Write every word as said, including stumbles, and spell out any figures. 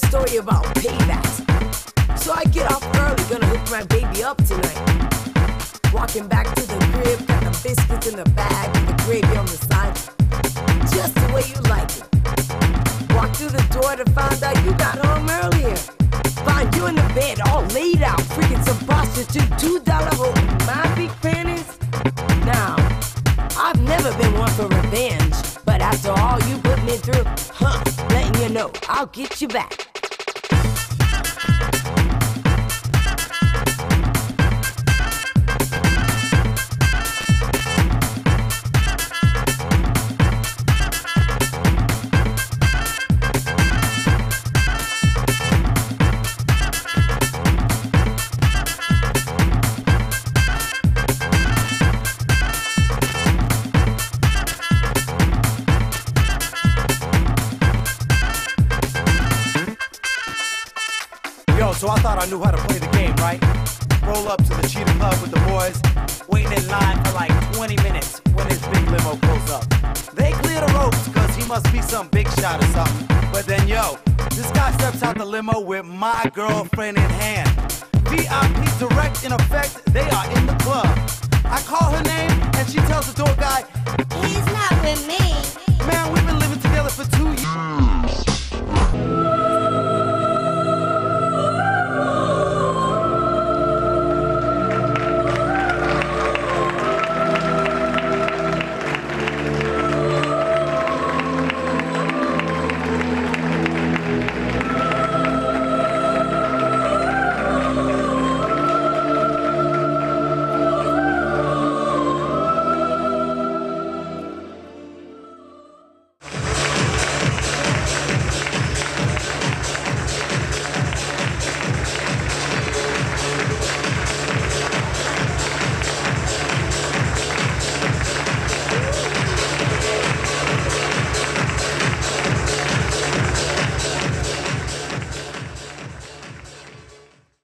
story about paybacks. So I get off early, gonna hook my baby up tonight. Walking back to the crib, got the biscuits in the bag with the gravy on the side. Just the way you like it. Walk through the door to find out you got home earlier. Find you in the bed, all laid out, freaking some prostitute, two dollar hole in my big panties. Now, I've never been one for revenge, but after all you put me through, huh, letting you know, I'll get you back. So I thought I knew how to play the game, right? Roll up to the Cheetah Club with the boys, waiting in line for like twenty minutes when his big limo pulls up. They clear the ropes, cause he must be some big shot or something. But then yo, this guy steps out the limo with my girlfriend in hand. V I P direct in effect, they are in the club. I call her name and she tells the door guy, he's not with me. Man, we've been living together for two years.